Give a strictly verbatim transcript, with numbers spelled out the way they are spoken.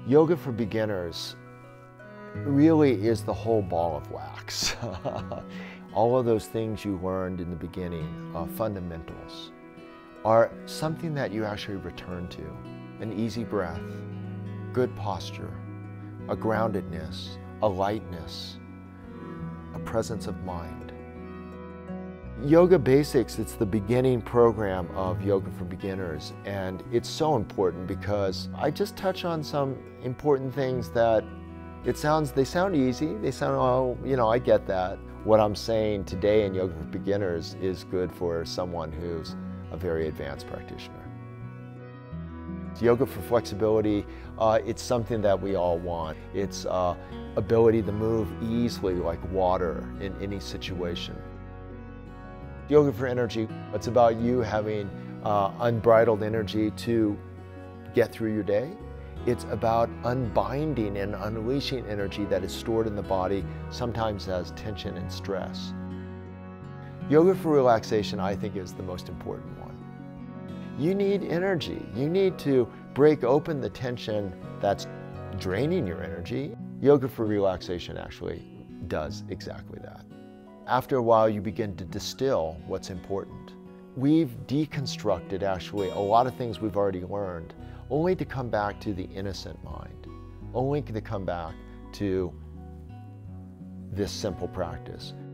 Yoga for beginners really is the whole ball of wax. All of those things you learned in the beginning, uh, fundamentals, are something that you actually return to. An easy breath, good posture, a groundedness, a lightness, a presence of mind. Yoga Basics, it's the beginning program of Yoga for Beginners, and it's so important because I just touch on some important things that it sounds, they sound easy, they sound, oh, you know, I get that. What I'm saying today in Yoga for Beginners is good for someone who's a very advanced practitioner. Yoga for flexibility, uh, it's something that we all want. It's uh, ability to move easily like water in any situation. Yoga for energy, it's about you having uh, unbridled energy to get through your day. It's about unbinding and unleashing energy that is stored in the body, sometimes as tension and stress. Yoga for relaxation, I think, is the most important one. You need energy. You need to break open the tension that's draining your energy. Yoga for relaxation actually does exactly that. After a while, you begin to distill what's important. We've deconstructed actually a lot of things we've already learned, only to come back to the innocent mind, only to come back to this simple practice.